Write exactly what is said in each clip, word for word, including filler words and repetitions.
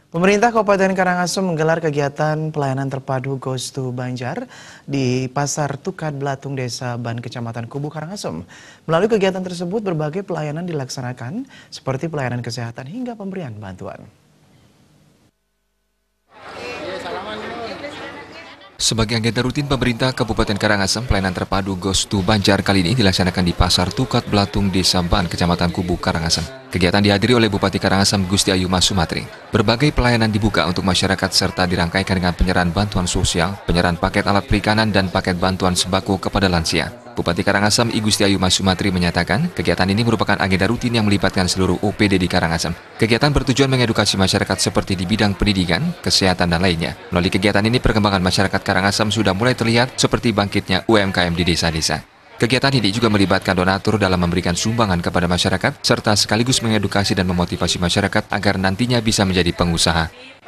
Pemerintah Kabupaten Karangasem menggelar kegiatan pelayanan terpadu Goes to Banjar di Pasar Tukat Blatung, Desa Ban, Kecamatan Kubu, Karangasem. Melalui kegiatan tersebut, berbagai pelayanan dilaksanakan, seperti pelayanan kesehatan hingga pemberian bantuan. Sebagai agenda rutin pemerintah Kabupaten Karangasem, pelayanan terpadu Goes to Banjar kali ini dilaksanakan di Pasar Tukat Blatung, Desa Ban, Kecamatan Kubu, Karangasem. Kegiatan dihadiri oleh Bupati Karangasem Gusti Ayu Mas Sumatri. Berbagai pelayanan dibuka untuk masyarakat serta dirangkaikan dengan penyerahan bantuan sosial, penyerahan paket alat perikanan, dan paket bantuan sembako kepada lansia. Bupati Karangasem I Gusti Ayu Mas Sumatri menyatakan, kegiatan ini merupakan agenda rutin yang melibatkan seluruh O P D di Karangasem. Kegiatan bertujuan mengedukasi masyarakat seperti di bidang pendidikan, kesehatan, dan lainnya. Melalui kegiatan ini, perkembangan masyarakat Karangasem sudah mulai terlihat seperti bangkitnya U M K M di desa-desa. Kegiatan ini juga melibatkan donatur dalam memberikan sumbangan kepada masyarakat, serta sekaligus mengedukasi dan memotivasi masyarakat agar nantinya bisa menjadi pengusaha.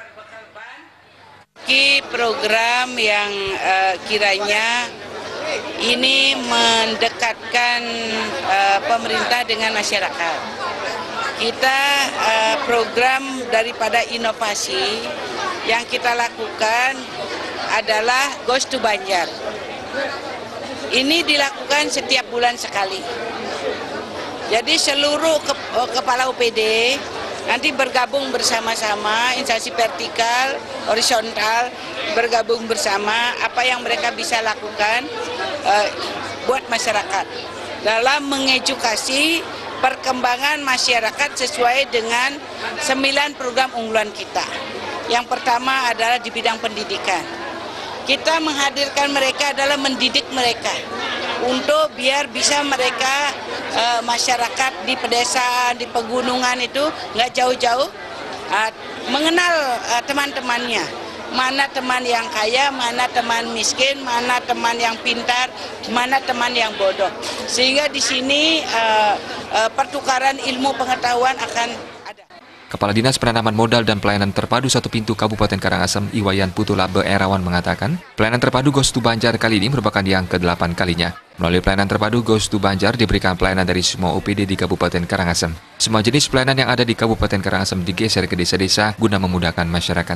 Program yang uh, kiranya ini mendekatkan uh, pemerintah dengan masyarakat. Kita uh, program daripada inovasi yang kita lakukan adalah Goes to Banjar. Ini dilakukan setiap bulan sekali. Jadi seluruh ke, kepala O P D nanti bergabung bersama-sama, instansi vertikal, horizontal, bergabung bersama apa yang mereka bisa lakukan uh, buat masyarakat dalam mengedukasi perkembangan masyarakat sesuai dengan sembilan program unggulan kita. Yang pertama adalah di bidang pendidikan. Kita menghadirkan mereka adalah mendidik mereka untuk biar bisa mereka uh, masyarakat di pedesaan, di pegunungan itu nggak jauh-jauh uh, mengenal uh, teman-temannya. Mana teman yang kaya, mana teman miskin, mana teman yang pintar, mana teman yang bodoh. Sehingga di sini uh, uh, pertukaran ilmu pengetahuan akan ada. Kepala Dinas Penanaman Modal dan Pelayanan Terpadu Satu Pintu Kabupaten Karangasem, Iwayan Putula Beerawan mengatakan, pelayanan terpadu Goes to Banjar kali ini merupakan yang kedelapan kalinya. Melalui pelayanan terpadu Goes to Banjar diberikan pelayanan dari semua O P D di Kabupaten Karangasem. Semua jenis pelayanan yang ada di Kabupaten Karangasem digeser ke desa-desa guna memudahkan masyarakat.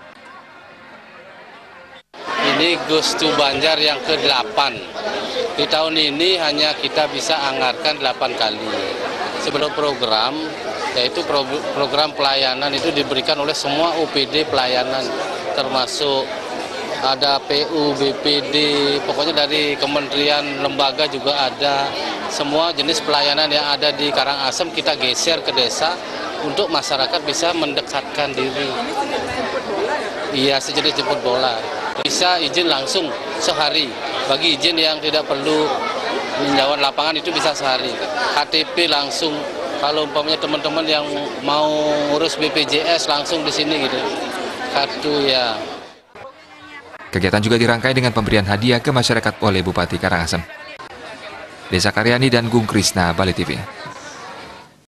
Ini Goes to Banjar yang kedelapan. Di tahun ini hanya kita bisa anggarkan delapan kali. Sebelum program, yaitu program pelayanan itu diberikan oleh semua O P D pelayanan, termasuk ada P U, B P D, pokoknya dari kementerian, lembaga juga ada. Semua jenis pelayanan yang ada di Karangasem kita geser ke desa untuk masyarakat bisa mendekatkan diri. Iya, sejenis jemput bola. Bisa izin langsung sehari. Bagi izin yang tidak perlu menjawab lapangan itu bisa sehari. K T P langsung. Kalau umpamanya teman-teman yang mau ngurus B P J S langsung di sini gitu. Kartu ya. Kegiatan juga dirangkai dengan pemberian hadiah ke masyarakat oleh Bupati Karangasem. Desa Karyani dan Gung Krisna, Bali T V.